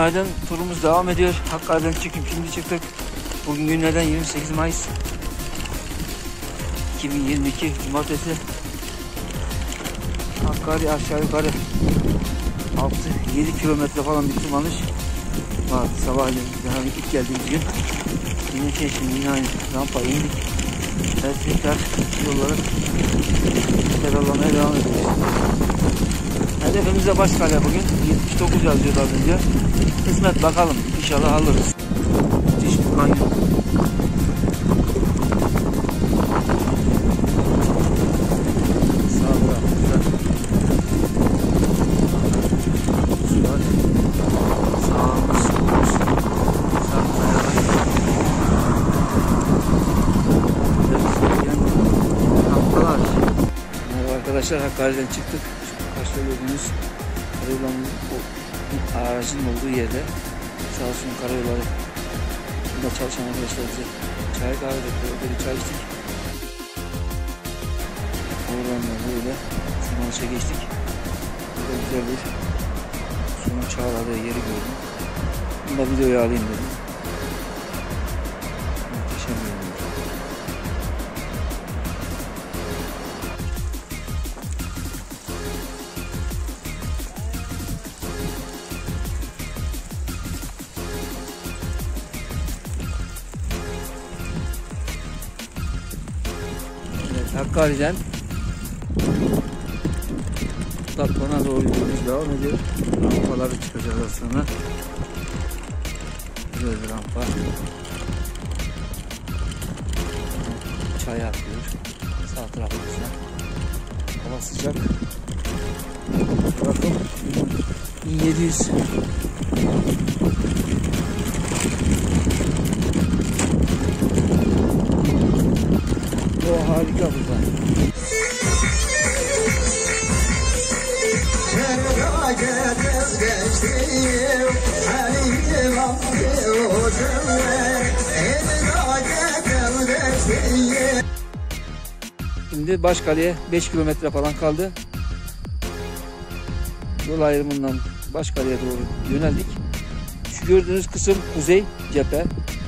Günaydın, turumuz devam ediyor. Hakkari'den çıkıp şimdi çıktık. Bugün günlerden 28 Mayıs 2022 Cumartesi. Hakkari aşağı yukarı 6-7 kilometre falan bir tırmanış var. Sabahleyin yani ilk geldiğimiz gün. Yine şimdi aynı rampa indik. Evet, tekrar yolları ferahlamaya devam ediyoruz. Hedefimize Başkale bugün. 79 yazıyordu az önce. Kısmet bakalım. İnşallah alırız. Müthiş bir kanyon. Sağ tarafımızda sular. Sağımız, solumuz. Sağ kayalar. Kampalar. Merhaba arkadaşlar, Hakkari'den çıktık. Karşıda gördüğünüz karayollarının aracın olduğu yerde sağ olsun karayolları burada çalışan arkadaşlar bize çay kahve bekliyor. Böyle çay içtik. Oradan da böyle Sınavış'a geçtik. Burada güzel bir suyun çağladığı yeri gördüm. Bunu da videoya alayım dedim. Muhteşem bir yer. Hakkari'den Tatvan'a doğru yolumuz devam ediyor. Rampaları çıkacağız az sonra. Güzel bir rampa. Çay akıyor sağ tarafımızda. Hava sıcak. Bakın 1700. O harika burada. Şimdi Başkale'ye 5 kilometre falan kaldı. Yol ayrımından Başkale'ye doğru yöneldik. Şu gördüğünüz kısım kuzey cephe.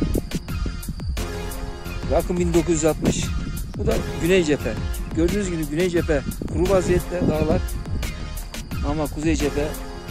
Rakım 1960. Bu da güney cephe. Gördüğünüz gibi güney cephe kuru vaziyette dağlar. Ama kuzey cephe.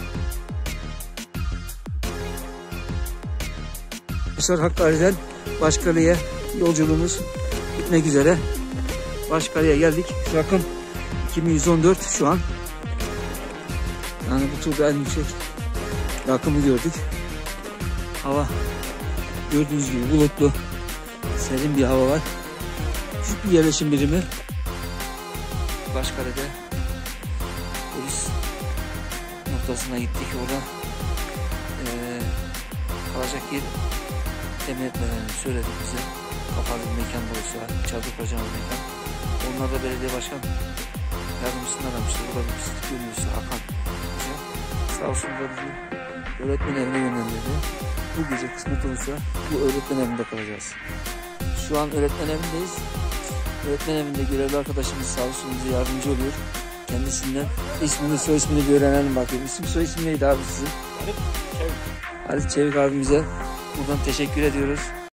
Hakkari'den Başkale'ye yolculuğumuz bitmek üzere. Başkale'ye geldik. Rakım 2114 şu an. Yani bu turda en yüksek rakımı gördük. Hava gördüğünüz gibi bulutlu. Serin bir hava var. Küçük bir yerleşim birimi. Başkale'de polis noktasına gittik. Orada kalacak yer temin etmelerini söyledi bize. Kapalı bir mekan olsa, çadır kuracağımız mekan. Onlar da belediye başkan yardımcısını aramıştı. Burada bir pislik görüyorsa Hakan. Sağ olsun da bizi öğretmen evine yönlendirdi. Bu gece kısmet olursa bu öğretmen evinde kalacağız. Şu an öğretmen evindeyiz. Öğretmen evinde görevli arkadaşımız sağ olsun bize yardımcı oluyor. Kendisinden ismini, soy ismini bir öğrenelim bakayım. İsim, soy isim neydi abi sizin? Halit Çevik abimize buradan teşekkür ediyoruz.